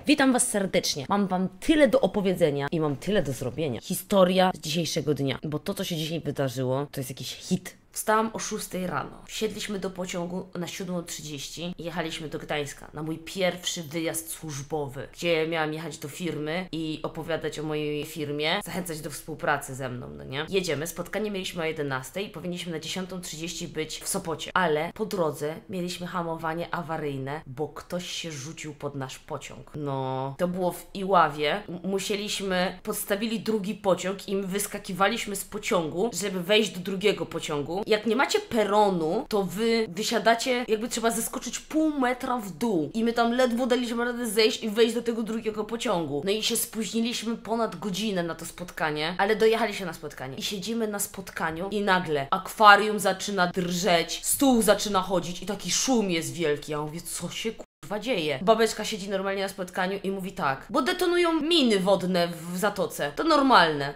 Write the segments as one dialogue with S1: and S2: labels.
S1: Witam was serdecznie. Mam wam tyle do opowiedzenia i mam tyle do zrobienia. Historia z dzisiejszego dnia, bo to, co się dzisiaj wydarzyło, to jest jakiś hit. Wstałam o 6 rano. Wsiedliśmy do pociągu na 7:30 i jechaliśmy do Gdańska na mój pierwszy wyjazd służbowy, gdzie miałam jechać do firmy i opowiadać o mojej firmie, zachęcać do współpracy ze mną, no nie? Jedziemy, spotkanie mieliśmy o 11 i powinniśmy na 10:30 być w Sopocie, ale po drodze mieliśmy hamowanie awaryjne, bo ktoś się rzucił pod nasz pociąg. No, to było w Iławie. Podstawili drugi pociąg i my wyskakiwaliśmy z pociągu, żeby wejść do drugiego pociągu. Jak nie macie peronu, to wy wysiadacie, jakby trzeba zeskoczyć pół metra w dół. I my tam ledwo daliśmy radę zejść i wejść do tego drugiego pociągu. No i się spóźniliśmy ponad godzinę na to spotkanie, ale dojechaliśmy na spotkanie. I siedzimy na spotkaniu i nagle akwarium zaczyna drżeć, stół zaczyna chodzić i taki szum jest wielki. Ja mówię, co się kurwa dzieje? Babeczka siedzi normalnie na spotkaniu i mówi tak, bo detonują miny wodne w zatoce. To normalne.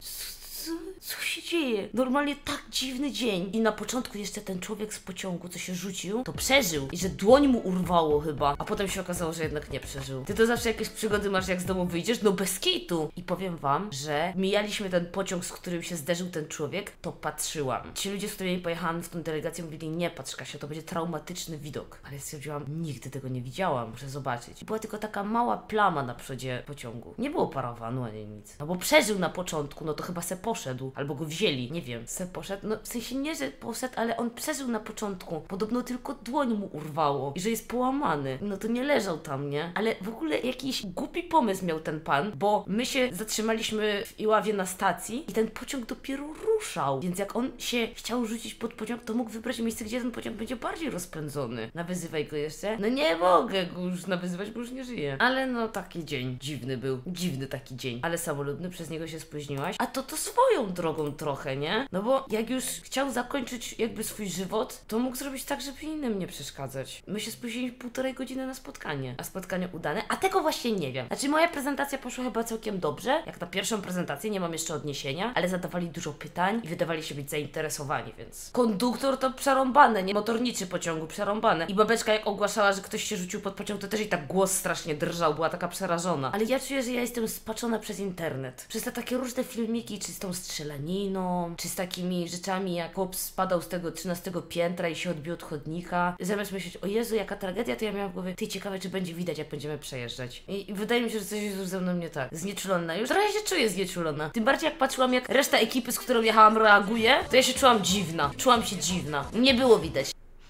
S1: Co się dzieje? Normalnie tak dziwny dzień. I na początku jeszcze ten człowiek z pociągu, co się rzucił, to przeżył. I że dłoń mu urwało chyba. A potem się okazało, że jednak nie przeżył. Ty to zawsze jakieś przygody masz, jak z domu wyjdziesz? No bez kitu. I powiem wam, że mijaliśmy ten pociąg, z którym się zderzył ten człowiek, to patrzyłam. Ci ludzie, z którymi pojechałam w tą delegację, mówili, nie patrz Kasia, to będzie traumatyczny widok. Ale stwierdziłam, nigdy tego nie widziałam, muszę zobaczyć. Była tylko taka mała plama na przodzie pociągu. Nie było parawanu ani nic. No bo przeżył na początku, no to chyba se poszedł. Albo go wzięli, nie wiem, se poszedł, no w sensie nie, że poszedł, ale on przeżył na początku. Podobno tylko dłoń mu urwało i że jest połamany. No to nie leżał tam, nie? Ale w ogóle jakiś głupi pomysł miał ten pan, bo my się zatrzymaliśmy w Iławie na stacji i ten pociąg dopiero ruszał. Więc jak on się chciał rzucić pod pociąg, to mógł wybrać miejsce, gdzie ten pociąg będzie bardziej rozpędzony. Nawyzywaj go jeszcze? No nie mogę go już nawyzywać, bo już nie żyje. Ale no taki dzień dziwny był. Dziwny taki dzień. Ale samolubny, przez niego się spóźniłaś. A to swoją drogą trochę, nie? No bo jak już chciał zakończyć jakby swój żywot, to mógł zrobić tak, żeby innym nie przeszkadzać. My się spóźniliśmy 1,5 godziny na spotkanie. A spotkanie udane? A tego właśnie nie wiem. Znaczy moja prezentacja poszła chyba całkiem dobrze. Jak na pierwszą prezentację, nie mam jeszcze odniesienia, ale zadawali dużo pytań i wydawali się być zainteresowani, więc... Konduktor to przerąbane, nie? Motorniczy pociągu przerąbane. I babeczka jak ogłaszała, że ktoś się rzucił pod pociąg, to też i tak głos strasznie drżał, była taka przerażona. Ale ja czuję, że ja jestem spaczona przez internet. Przez te takie różne filmiki, czy z tą strzelaniną, czy z takimi rzeczami, jak chłop spadał z tego 13 piętra i się odbił od chodnika. Zamiast myśleć, o Jezu, jaka tragedia, to ja miałam w głowie, ty, ciekawe, czy będzie widać, jak będziemy przejeżdżać. I wydaje mi się, że coś jest już ze mną nie tak. Znieczulona. Już trochę się czuję znieczulona. Tym bardziej jak patrzyłam, jak reszta ekipy, z którą jechałam, reaguje, to ja się czułam dziwna. Czułam się dziwna. Nie było widać.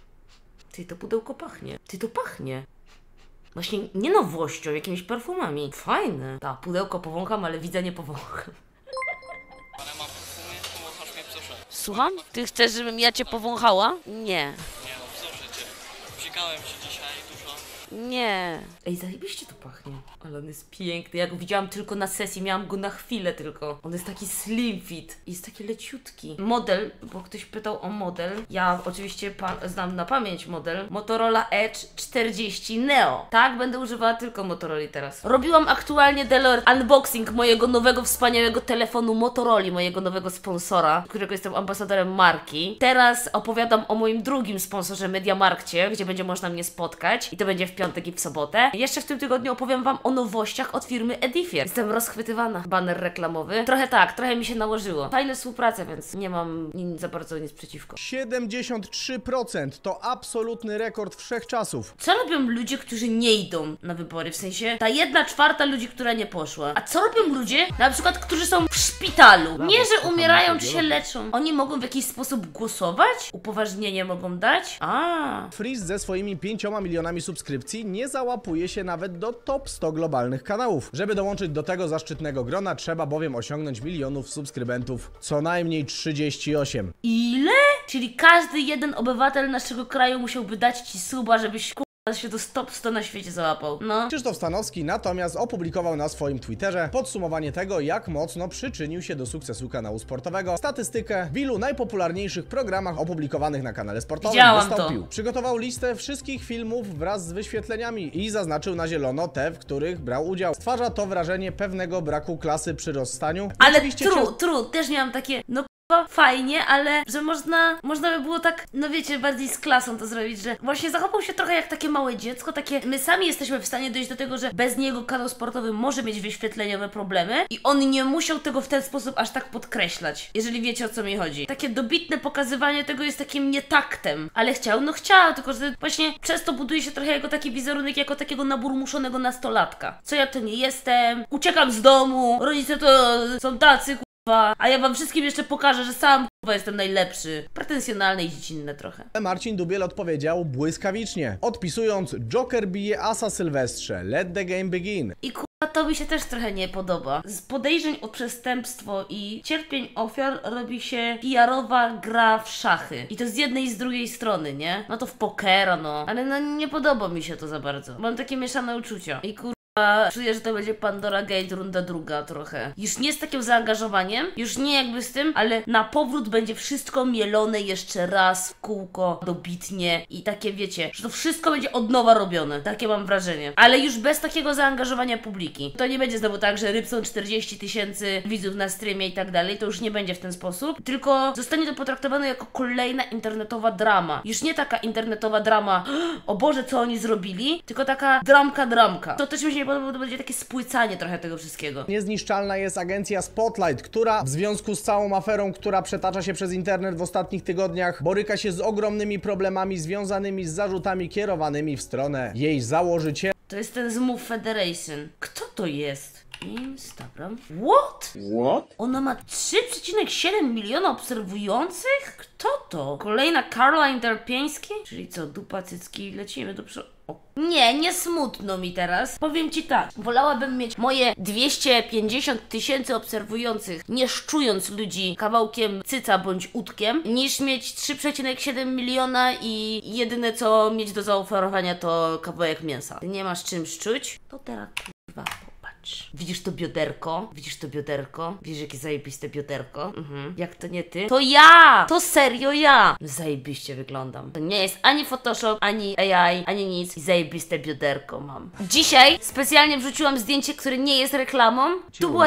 S1: Ty, to pudełko pachnie. Ty, to pachnie. Właśnie nie nowością, jakimiś perfumami. Fajne. Ta, pudełko powącham, ale widza nie powącham.
S2: Ale mam perfumy, powąchasz mnie, proszę.
S1: Słucham? Ty chcesz, żebym ja cię powąchała? Nie.
S2: Nie no, proszę cię. Psikałem się dzisiaj dużo.
S1: Nie. Ej, zajebiście to pachnie. Ale on jest piękny. Ja go widziałam tylko na sesji, miałam go na chwilę tylko. On jest taki slim fit. Jest taki leciutki. Model, bo ktoś pytał o model. Ja oczywiście znam na pamięć model. Motorola Edge 40 Neo. Tak, będę używała tylko Motorola teraz. Robiłam aktualnie unboxing mojego nowego, wspaniałego telefonu Motorola, mojego nowego sponsora, którego jestem ambasadorem marki. Teraz opowiadam o moim drugim sponsorze MediaMarkcie, gdzie będzie można mnie spotkać. I to będzie w piątek i w sobotę. Jeszcze w tym tygodniu opowiem wam o nowościach od firmy Edifier. Jestem rozchwytywana. Baner reklamowy. Trochę tak, trochę mi się nałożyło. Fajne współprace, więc nie mam za bardzo nic przeciwko.
S3: 73% to absolutny rekord wszechczasów.
S1: Co robią ludzie, którzy nie idą na wybory? W sensie ta 1/4 ludzi, która nie poszła. A co robią ludzie, na przykład, którzy są w szpitalu? Nie, że umierają czy się leczą. Oni mogą w jakiś sposób głosować? Upoważnienie mogą dać?
S3: Freeze ze swoimi 5 milionami subskrypcji nie załapuje się nawet do top 100 globalnych kanałów. Żeby dołączyć do tego zaszczytnego grona, trzeba bowiem osiągnąć milionów subskrybentów. Co najmniej 38.
S1: Ile? Czyli każdy jeden obywatel naszego kraju musiałby dać ci suba, żebyś się do top 100 na świecie załapał. No.
S3: Krzysztof Stanowski natomiast opublikował na swoim Twitterze podsumowanie tego, jak mocno przyczynił się do sukcesu kanału sportowego. Statystykę w ilu najpopularniejszych programach opublikowanych na kanale sportowym wystąpił. Przygotował listę wszystkich filmów wraz z wyświetleniami i zaznaczył na zielono te, w których brał udział. Stwarza to wrażenie pewnego braku klasy przy rozstaniu.
S1: Ale true, też miałam takie, no fajnie, ale że można by było tak, no wiecie, bardziej z klasą to zrobić, że właśnie zachował się trochę jak takie małe dziecko, takie my sami jesteśmy w stanie dojść do tego, że bez niego kanał sportowy może mieć wyświetleniowe problemy i on nie musiał tego w ten sposób aż tak podkreślać, jeżeli wiecie, o co mi chodzi. Takie dobitne pokazywanie tego jest takim nietaktem, ale chciał, tylko że właśnie przez to buduje się trochę jego taki wizerunek, jako takiego naburmuszonego nastolatka. Co ja to nie jestem, uciekam z domu, rodzice to są tacy, a ja wam wszystkim jeszcze pokażę, że sam jestem najlepszy. Pretensjonalne i dziecinne trochę.
S3: Marcin Dubiel odpowiedział błyskawicznie, odpisując: Joker bije asa Sylwestrze, let the game begin.
S1: I to mi się też trochę nie podoba. Z podejrzeń o przestępstwo i cierpień ofiar robi się PR-owa gra w szachy. I to z jednej i z drugiej strony, nie? No to w pokera, no. Ale no nie podoba mi się to za bardzo. Mam takie mieszane uczucia. I czuję, że to będzie Pandora Gate runda druga trochę. Już nie z takim zaangażowaniem, już nie jakby z tym, ale na powrót będzie wszystko mielone jeszcze raz w kółko, dobitnie i takie wiecie, że to wszystko będzie od nowa robione. Takie mam wrażenie. Ale już bez takiego zaangażowania publiki. To nie będzie znowu tak, że Rybson 40 000 widzów na streamie i tak dalej, to już nie będzie w ten sposób, tylko zostanie to potraktowane jako kolejna internetowa drama. Już nie taka internetowa drama, o Boże, co oni zrobili, tylko taka dramka. To też mi się nie podoba, to będzie takie spłycanie trochę tego wszystkiego.
S3: Niezniszczalna jest agencja Spotlight, która w związku z całą aferą, która przetacza się przez internet w ostatnich tygodniach, boryka się z ogromnymi problemami związanymi z zarzutami kierowanymi w stronę jej założyciela.
S1: To jest ten Zmów Federation. Kto to jest? Instagram? What? Ona ma 3,7 miliona obserwujących? Kto to? Kolejna Caroline Terpieński? Czyli co, dupa, cycki, lecimy do przodu. Nie smutno mi teraz. Powiem ci tak, wolałabym mieć moje 250 000 obserwujących, nie szczując ludzi kawałkiem cyca bądź udkiem, niż mieć 3,7 miliona i jedyne co mieć do zaoferowania to kawałek mięsa. Ty nie masz czym szczuć? To teraz kurwa popatrz. Widzisz to bioderko? Widzisz jakie zajebiste bioderko? Jak to nie ty? To ja! To serio ja! Zajebiście wyglądam. To nie jest ani Photoshop, ani AI, ani nic. Zajebiste bioderko mam. Dzisiaj specjalnie wrzuciłam zdjęcie, które nie jest reklamą. Tu była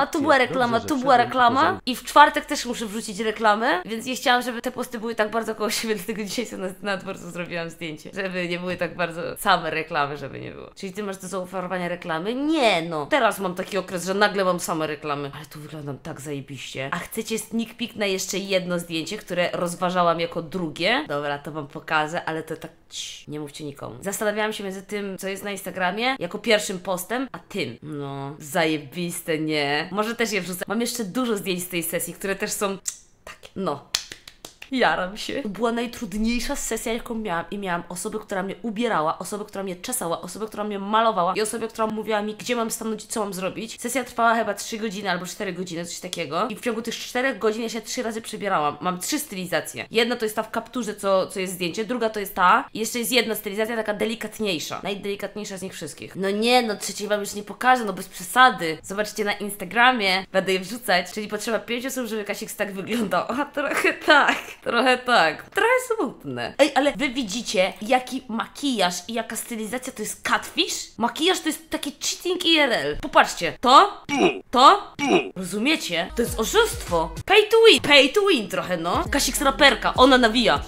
S1: reklama. I w czwartek też muszę wrzucić reklamę, więc nie chciałam, żeby te posty były tak bardzo koło siebie, dlatego dzisiaj sobie na dworcu zrobiłam zdjęcie. Żeby nie były tak bardzo same reklamy, żeby nie było. Czyli ty masz do zaoferowania reklamy? Nie no. Teraz mam taki okres, że nagle mam same reklamy. Ale tu wyglądam tak zajebiście. A chcecie sneak peek na jeszcze jedno zdjęcie, które rozważałam jako drugie? Dobra, to wam pokażę, ale to tak nie mówcie nikomu. Zastanawiałam się między tym, co jest na Instagramie, jako pierwszym postem, a tym. No, zajebiste, nie? Może też je wrzucę. Mam jeszcze dużo zdjęć z tej sesji, które też są takie, no. Jaram się. To była najtrudniejsza sesja, jaką miałam. I miałam osobę, która mnie ubierała, osobę, która mnie czesała, osobę, która mnie malowała i osobę, która mówiła mi, gdzie mam stanąć i co mam zrobić. Sesja trwała chyba 3 godziny albo 4 godziny, coś takiego. I w ciągu tych 4 godzin ja się 3 razy przebierałam. Mam 3 stylizacje. Jedna to jest ta w kapturze, co jest zdjęcie, druga to jest ta. I jeszcze jest jedna stylizacja taka delikatniejsza. Najdelikatniejsza z nich wszystkich. No nie, no trzeciej wam już nie pokażę, no bez przesady. Zobaczcie na Instagramie, będę je wrzucać. Czyli potrzeba 5 osób, żeby Kasik tak wyglądał. A trochę tak. Trochę smutne. Ej, ale wy widzicie, jaki makijaż i jaka stylizacja to jest catfish? Makijaż to jest taki cheating IRL. Popatrzcie. To? Rozumiecie? To jest oszustwo. Pay to win trochę, no. Kasik raperka, ona nawija.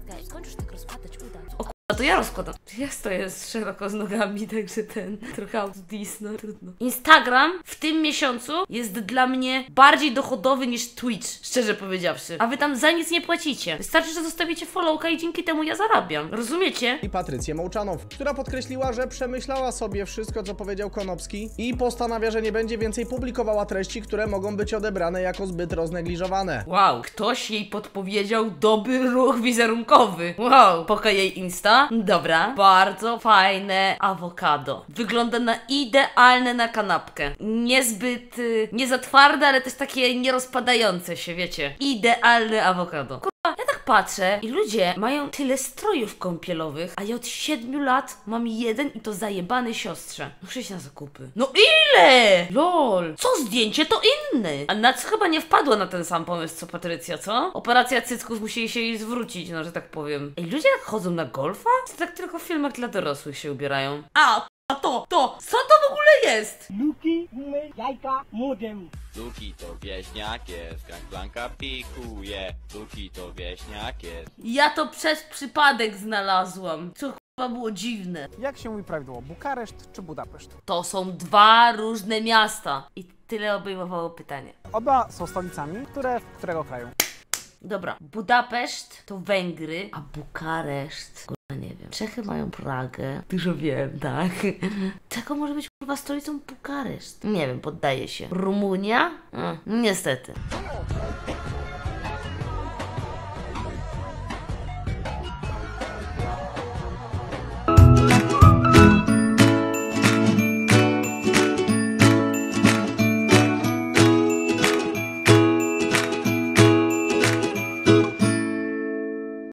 S1: A to ja rozkładam. Ja stoję szeroko z nogami, także trochę outdis, no trudno. Instagram w tym miesiącu jest dla mnie bardziej dochodowy niż Twitch, szczerze powiedziawszy. A wy tam za nic nie płacicie. Wystarczy, że zostawicie followka i dzięki temu ja zarabiam. Rozumiecie?
S3: I Patrycję Mołczanow, która podkreśliła, że przemyślała sobie wszystko, co powiedział Konopski i postanawia, że nie będzie więcej publikowała treści, które mogą być odebrane jako zbyt roznegliżowane.
S1: Wow, ktoś jej podpowiedział dobry ruch wizerunkowy. Wow, poka jej Insta. Dobra, bardzo fajne awokado. Wygląda na idealne na kanapkę. Niezbyt, nie za twarde, ale też takie nierozpadające się, wiecie. Idealne awokado. Kurwa, ja tak patrzę i ludzie mają tyle strojów kąpielowych, a ja od 7 lat mam jeden i to zajebany siostrze. Muszę iść na zakupy. No ile? Lol. Co zdjęcie to inny. A Nac chyba nie wpadła na ten sam pomysł co Patrycja, co? Operacja cycków musi się jej zwrócić, no że tak powiem. Ej, ludzie tak chodzą na golfa? Czy tak tylko w filmach dla dorosłych się ubierają? A to! Co to w ogóle jest?
S4: Luki, jajka, modelu. Luki to wieśniak jest, Gangplanka pikuje. Luki to wieśniak jest.
S1: Ja to przez przypadek znalazłam. Co chyba było dziwne.
S5: Jak się mówi prawidłowo, Bukareszt czy Budapeszt?
S1: To są dwa różne miasta. I tyle obejmowało pytanie.
S5: Oba są stolicami, którego kraju?
S1: Dobra, Budapeszt to Węgry, a Bukareszt... Kurwa, nie wiem. Czechy mają Pragę. Dużo wiem, tak? Czego może być kurwa stolicą Bukareszt? Nie wiem, poddaję się. Rumunia? Niestety.